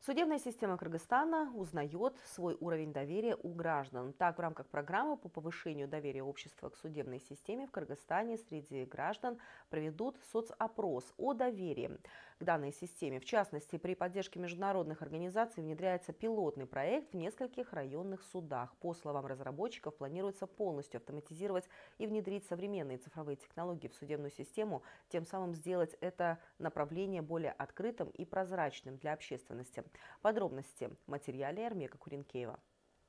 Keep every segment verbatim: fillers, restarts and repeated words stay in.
Судебная система Кыргызстана узнает свой уровень доверия у граждан. Так, в рамках программы по повышению доверия общества к судебной системе в Кыргызстане среди граждан проведут соцопрос о доверии к данной системе. В частности, при поддержке международных организаций внедряется пилотный проект в нескольких районных судах. По словам разработчиков, планируется полностью автоматизировать и внедрить современные цифровые технологии в судебную систему, тем самым сделать это направление более открытым и прозрачным для общественности. Подробности в материале Эрмека Куренкеева.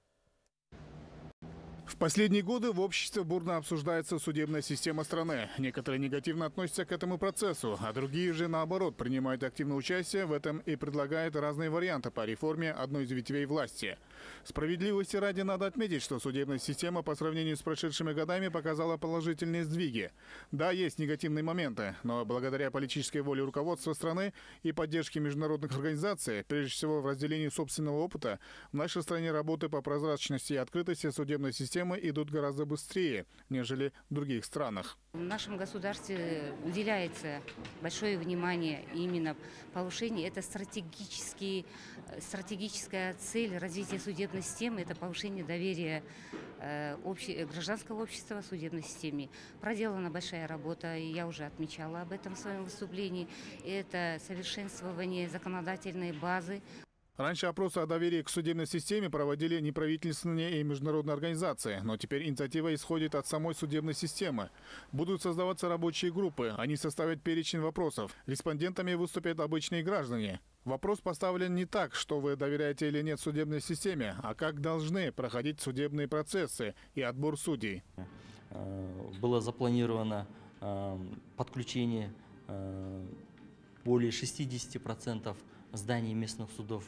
В последние годы в обществе бурно обсуждается судебная система страны. Некоторые негативно относятся к этому процессу, а другие же, наоборот, принимают активное участие в этом и предлагают разные варианты по реформе одной из ветвей власти. Справедливости ради надо отметить, что судебная система по сравнению с прошедшими годами показала положительные сдвиги. Да, есть негативные моменты, но благодаря политической воле руководства страны и поддержке международных организаций, прежде всего в разделении собственного опыта, в нашей стране работы по прозрачности и открытости судебной системы идут гораздо быстрее, нежели в других странах. В нашем государстве уделяется большое внимание именно повышению. Это стратегический, стратегическая цель развития судебной системы, это повышение доверия э, обще, гражданского общества в судебной системе. Проделана большая работа, и я уже отмечала об этом в своем выступлении. Это совершенствование законодательной базы. Раньше опросы о доверии к судебной системе проводили неправительственные и международные организации, но теперь инициатива исходит от самой судебной системы. Будут создаваться рабочие группы, они составят перечень вопросов. Респондентами выступят обычные граждане. Вопрос поставлен не так, что вы доверяете или нет судебной системе, а как должны проходить судебные процессы и отбор судей. Было запланировано подключение более шестидесяти процентов зданий местных судов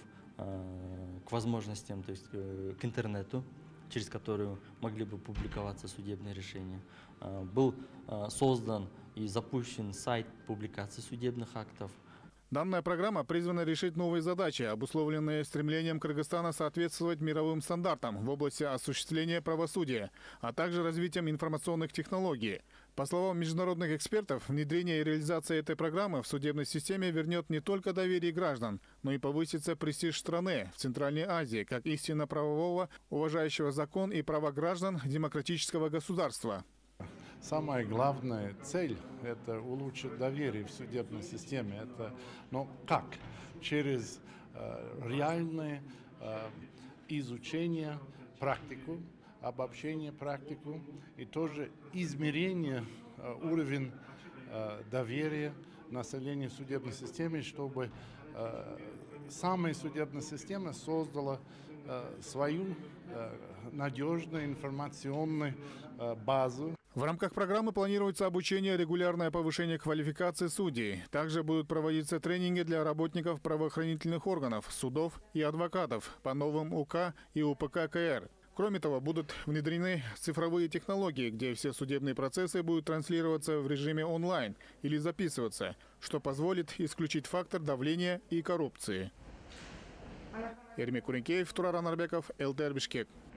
к возможностям, то есть к интернету, через которую могли бы публиковаться судебные решения. Был создан и запущен сайт публикации судебных актов. Данная программа призвана решить новые задачи, обусловленные стремлением Кыргызстана соответствовать мировым стандартам в области осуществления правосудия, а также развитием информационных технологий. По словам международных экспертов, внедрение и реализация этой программы в судебной системе вернет не только доверие граждан, но и повысится престиж страны в Центральной Азии как истинно правового, уважающего закон и права граждан демократического государства. Самая главная цель – это улучшить доверие в судебной системе. Это, но как? Через э, реальное э, изучение, практику, обобщение практику и тоже измерение э, уровня э, доверия населения в судебной системе, чтобы э, самая судебная система создала э, свою э, надежную информационную э, базу. В рамках программы планируется обучение и регулярное повышение квалификации судей. Также будут проводиться тренинги для работников правоохранительных органов, судов и адвокатов по новым УК и УПК КР. Кроме того, будут внедрены цифровые технологии, где все судебные процессы будут транслироваться в режиме онлайн или записываться, что позволит исключить фактор давления и коррупции. Эрмек Куренкеев, Турар Анарбеков, эл тэ эр Бишкек.